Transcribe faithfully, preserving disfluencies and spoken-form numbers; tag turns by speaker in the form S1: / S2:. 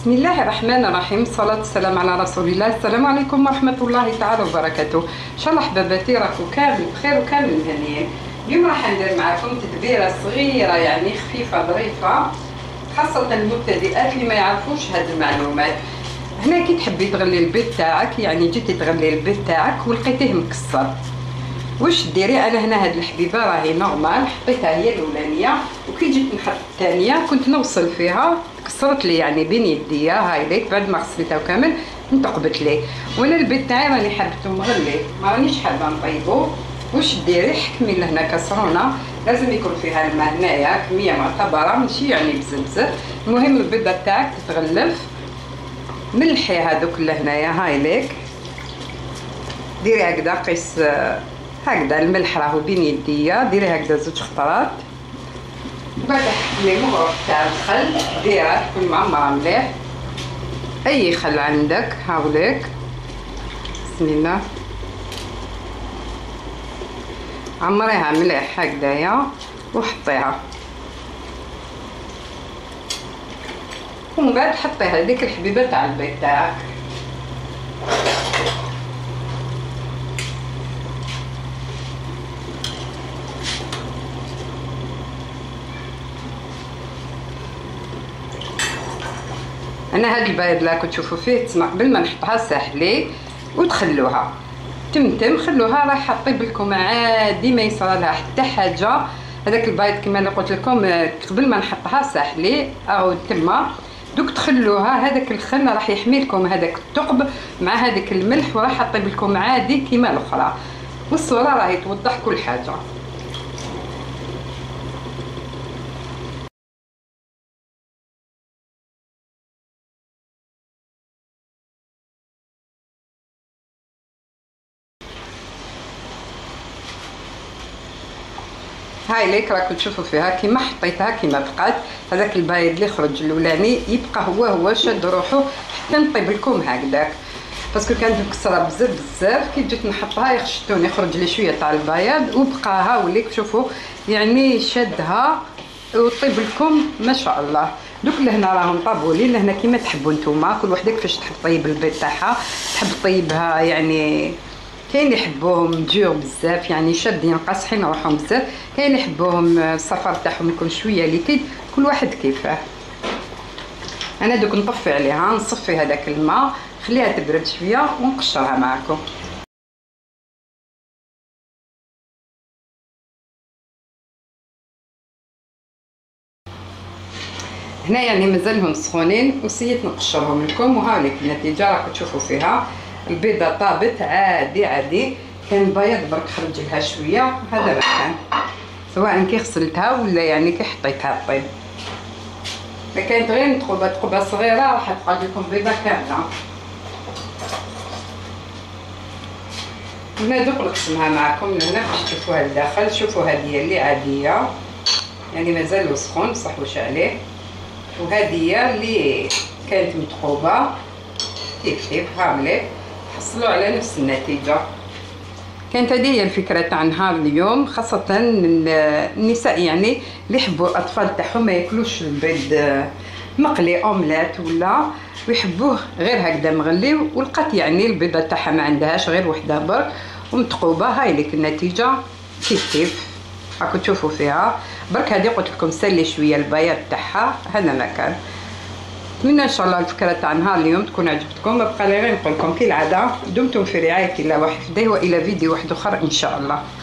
S1: بسم الله الرحمن الرحيم، الصلاة والسلام على رسول الله. السلام عليكم ورحمة الله تعالى وبركاته. إن شاء الله حباباتي راكم كامل بخير وكامل مهنيين. اليوم راح ندير معكم تدبيرة صغيرة يعني خفيفة ظريفة، خاصة المبتدئات اللي ما يعرفوش هاد المعلومات. هنا كي تحبي تغلي البيض تاعك، يعني جيتي تغلي البيض تاعك ولقيتيه مكسر، واش ديري؟ انا هنا هاد الحبيبه راهي نورمال، حطيتها هي الاولانيه، وكي جيت نحط الثانيه كنت نوصل فيها كسرت لي يعني بين يديا. هاي ليك بعد ما غسلتها وكامل انتقبت لي. وانا البيض تاعي راني حابته مغلي، ما رانيش حابه نطيبو. واش ديري؟ حكمي لهنا كسرونه، لازم يكون فيها الماء هنايا كميه معتبره، ماشي يعني بزاف بزاف. المهم البيضه تاعك تتغلف، ملحي هذوك لهنايا. هاي ليك ديري هكذا، قيس هكذا الملح راهو بين يديا، ديري هكذا زوج خطرات. بعد حكمي المغرف تاع الخل، ديرها تكون معمره مليح، اي خل عندك هاوليك. بسم الله، عمريها مليح هكذايا وحطيها، ومن بعد حطي هذيك الحبيبه تاع البيض تاعك. انا هاد البيض اللي راكم تشوفوا فيه تسمع قبل ما نحطها ساحلي وتخلوها تمتم، خلوها راح طيب لكم عادي، ما يصرى لها حتى حاجه. هذاك البيض كما اللي قلت لكم قبل ما نحطها ساحلي او تما، دوك تخلوها. هذاك الخل راح يحمي لكم هذاك الثقب مع هذاك الملح، وراح طيب لكم عادي كيما الاخرى، والصوره راهي توضح كل حاجه. هاي ليك راكم تشوفوا فيها كيما حطيتها كيما بقات. هذاك البيض اللي خرج الاولاني يبقى هو هو شاد روحو حتى نطيب لكم هكذاك، باسكو كانت مكسره بزاف بزاف. كي جيت نحطها يخشتوني يخرج لي شويه تاع البياض، وبقى هاوليك شوفوا يعني شادها وطيب لكم ما شاء الله. دوك لهنا راهم طابوا لي لهنا كيما تحبوا نتوما، كل وحده كيفاش تحب طيب البيض تاعها. تحب طيبها يعني كاين يحبوهم ديور بزاف يعني شادين قاصحين روحهم بزاف، كاين يحبوهم الصفر تاعهم يكون شويه ليكيد، كل واحد كيفاه. انا دوك نطفي عليها، نصفي هذاك الماء خليها تبرد شويه ونقشرها معكم. هنا يعني مازالهم سخونين وسيت نقشرهم لكم، وهاوليك النتيجه راكم تشوفوا فيها. البيضه طابت عادي عادي، كان البياض برك خرج لها شويه، هذا ما كان، سواء كي غسلتها ولا يعني كي حطيتها طيب. اذا كانت غير متقوبه تقوبه صغيره راح تبقى لكم بيضه كامله. هنا دوك نقسمها معكم من هنا باش تشوفوها لداخل. شوفوا هذه اللي عاديه يعني مازال سخون بصح واش عليه، وهذه اللي كانت متقوبه كيف كيف هامليك، حصلوا على نفس النتيجه. كانت هذه هي الفكره تاع نهار اليوم، خاصه النساء يعني اللي يحبوا الاطفال تاعهم ما ياكلوش البيض مقلي اومليت ولا، ويحبوه غير هكذا مغلي. ولقات يعني البيضه تاعها ما عندهاش غير وحده برك ومتقوبه. هاي لك النتيجه كيف كيف راكم تشوفوا فيها. برك هذه قلت لكم سلي شويه البياض تاعها، هذا ما كان. نتمنى ان شاء الله الفكره تاع نهار اليوم تكون عجبتكم. ما بقى لي غير نقول لكم كالعاده دمتم في رعايه الله وحفظه، والى فيديو واحد اخر ان شاء الله.